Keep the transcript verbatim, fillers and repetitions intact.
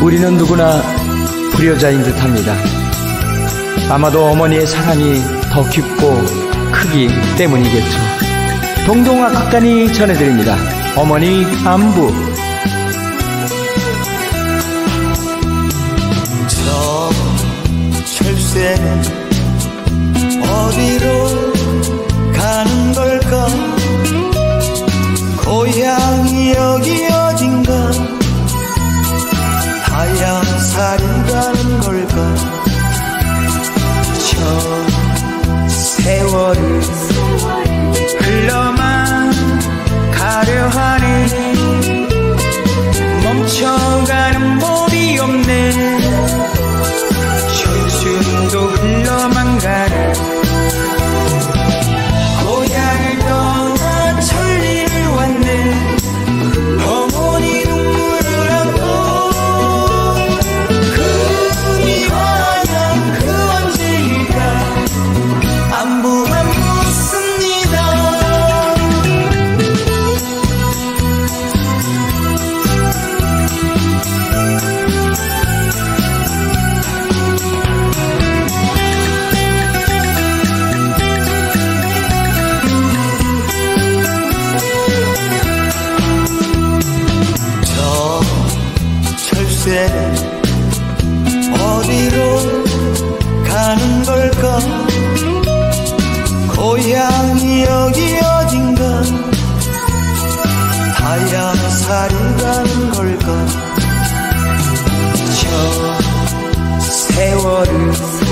우리는 누구나 불효자인 듯합니다. 아마도 어머니의 사랑이 더 깊고 크기 때문이겠죠. 동동아 극단이 전해드립니다. 어머니 안부. 저 철새는 어디로 가는 걸까? 고향이 여기 어딘가? 하얀살이 가는 걸까? 저 세월을 흘러만 가려 하니 멈춰가는 법이 없네. 청춘도 흘러만 가네. 고향을 떠나 천리를 왔네. 어머니 눈물을 안고 그 미화양 그 언제일까 안부만 묻습니다. 철새는 어디로 가는 걸까? 고향이 여기 어딘가? 하얀살이 가는 걸까? 저 세월을